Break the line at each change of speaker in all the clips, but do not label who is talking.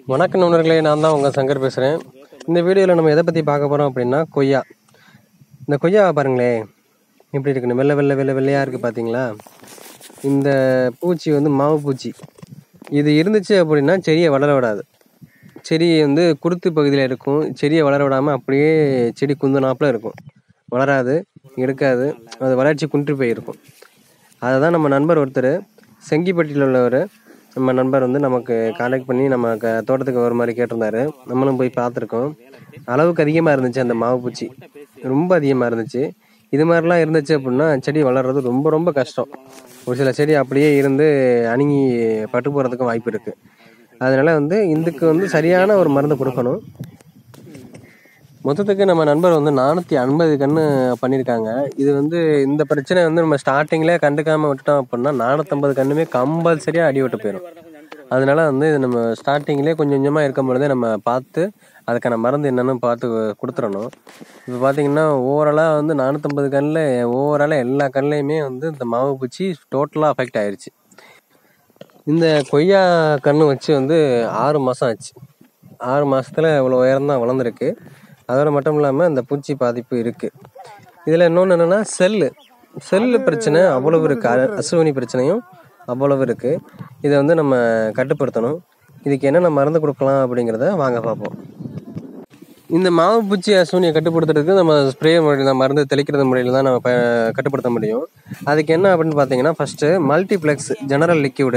வணக்கம் நண்பர்களே, நான் தான் உங்கள் சங்கர் பேசுகிறேன். இந்த வீடியோவில் நம்ம எதை பற்றி பார்க்க போகிறோம் அப்படின்னா கொய்யா. இந்த கொய்யாவை பாருங்களேன், எப்படி இருக்குன்னு வெள்ளை வெள்ளை வெள்ளை வெள்ளையாக இருக்குது பார்த்தீங்களா? இந்த பூச்சி வந்து மாவு பூச்சி. இது இருந்துச்சு அப்படின்னா செடியை வளர விடாது. செடி வந்து குருத்து பகுதியில் இருக்கும். செடியை வளர விடாமல் அப்படியே செடி குந்துனாப்பில் இருக்கும். வளராது, எடுக்காது, அது வளர்ச்சி குன்றி போயிருக்கும். அதை தான் நம்ம நண்பர் ஒருத்தர் செங்கிப்பட்டியில் உள்ளவர், நம்ம நண்பர் வந்து நமக்கு கான்டாக்ட் பண்ணி நம்ம தோட்டத்துக்கு வர மாதிரி கேட்டிருந்தாரு. நம்மளும் போய் பார்த்துருக்கோம். அளவுக்கு அதிகமாக இருந்துச்சு அந்த மாவு பூச்சி, ரொம்ப அதிகமாக இருந்துச்சு. இது மாதிரிலாம் இருந்துச்சு அப்படின்னா செடி வளர்கிறது ரொம்ப ரொம்ப கஷ்டம். ஒரு சில செடி அப்படியே இருந்து அணுகி பட்டு போகிறதுக்கும் வாய்ப்பு இருக்குது. அதனால் வந்து இதுக்கு வந்து சரியான ஒரு மருந்து கொடுக்கணும். மொத்தத்துக்கு நம்ம நண்பர் வந்து 450 கன்று பண்ணியிருக்காங்க. இது வந்து இந்த பிரச்சனை வந்து நம்ம ஸ்டார்டிங்கில் கண்டுக்காமல் விட்டுட்டோம் அப்படின்னா 450 கன்றுமே கம்பல்சரியாக அடி விட்டு போயிடும். அதனால வந்து இது நம்ம ஸ்டார்டிங்லேயே கொஞ்சம் கொஞ்சமாக இருக்கும் பொழுதே நம்ம பார்த்து அதுக்கான மருந்து என்னென்னு பார்த்து கொடுத்துடணும். இப்போ பார்த்தீங்கன்னா ஓவராலாக வந்து 450 கன்றில் ஓவராலாக எல்லா கன்றுலையுமே வந்து இந்த மாவு பூச்சி டோட்டலாக அஃபெக்ட் ஆயிடுச்சு. இந்த கொய்யா கன்று வச்சு வந்து 6 மாதம் ஆச்சு. 6 மாதத்தில் இவ்வளோ உயரம்தான் வளர்ந்துருக்கு. அதோடு மட்டும் இல்லாமல் இந்த பூச்சி பாதிப்பு இருக்குது. இதில் இன்னொன்று என்னென்னா செல்லு பிரச்சனை அவ்வளவு இருக்குது. அசுவினி பிரச்சனையும் அவ்வளவு இருக்குது. இதை வந்து நம்ம கட்டுப்படுத்தணும். இதுக்கு என்னென்ன மருந்து கொடுக்கலாம் அப்படிங்கிறத வாங்க பார்ப்போம். இந்த மாவு பூச்சி அசுவினியை கட்டுப்படுத்துறதுக்கு நம்ம ஸ்ப்ரே முறையில் தான், மருந்து தெளிக்கிறது முறையில் தான் நம்ம கட்டுப்படுத்த முடியும். அதுக்கு என்ன அப்படின்னு பார்த்தீங்கன்னா, first multiplex general liquid,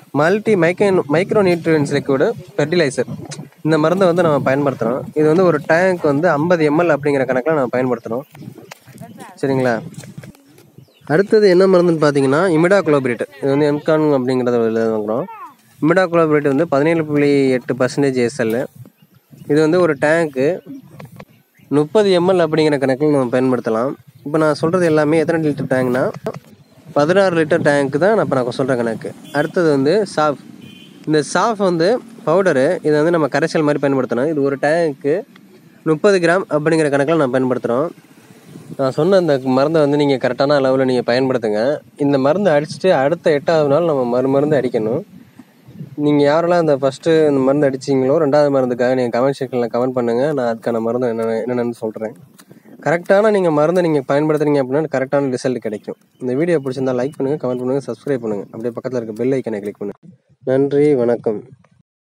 micro nutrients liquid, fertilizer, இந்த மருந்தை வந்து நம்ம பயன்படுத்துகிறோம். இது வந்து ஒரு டேங்க் வந்து 50 ml அப்படிங்கிற கணக்கில் நம்ம பயன்படுத்துகிறோம். சரிங்களா? அடுத்தது என்ன மருந்துன்னு பார்த்தீங்கன்னா இமிடாகுளோபிரேட். இது வந்து எம்கான் அப்படிங்கிறத வாங்குகிறோம். இமிடாகுளோபிரேட் வந்து 17.8% SL. இது வந்து ஒரு டேங்க்கு 30 ml அப்படிங்கிற கணக்கில் நம்ம பயன்படுத்தலாம். இப்போ நான் சொல்கிறது எல்லாமே எத்தனை லிட்டர் டேங்க்னா 16 லிட்டர் டேங்க்கு தான் நான் சொல்கிற கணக்கு. அடுத்தது வந்து சாஃப். இந்த சாஃப் வந்து பவுடரு. இதை வந்து நம்ம கரைசல் மாதிரி பயன்படுத்தணும். இது ஒரு டேங்க்கு 30 கிராம் அப்படிங்கிற கணக்கில் நான் பயன்படுத்துகிறோம். நான் சொன்ன அந்த மருந்தை வந்து நீங்கள் கரெக்டான அளவில் நீங்கள் பயன்படுத்துங்க. இந்த மருந்து அடிச்சுட்டு அடுத்த 8வது நாள் நம்ம மருந்து அடிக்கணும். நீங்கள் யாரெல்லாம் இந்த ஃபஸ்ட்டு இந்த மருந்து அடிச்சிங்களோ 2வது மருந்துக்காக நீங்கள் கமெண்ட் செக்ஷனில் கமெண்ட் பண்ணுங்கள். நான் அதுக்கான மருந்து என்னென்னு சொல்கிறேன். கரெக்டான நீங்கள் மருந்தை நீங்கள் பயன்படுத்துறீங்க அப்படின்னா கரெக்டான ரிசல்ட் கிடைக்கும். இந்த வீடியோ பிடிச்சிருந்தால் லைக் பண்ணுங்கள், கமெண்ட் பண்ணுங்கள், சப்ஸ்கிரைப் பண்ணுங்கள். அப்படியே பக்கத்தில் இருக்க பெல் ஐக்கனை கிளிக் பண்ணுங்கள். நன்றி, வணக்கம்.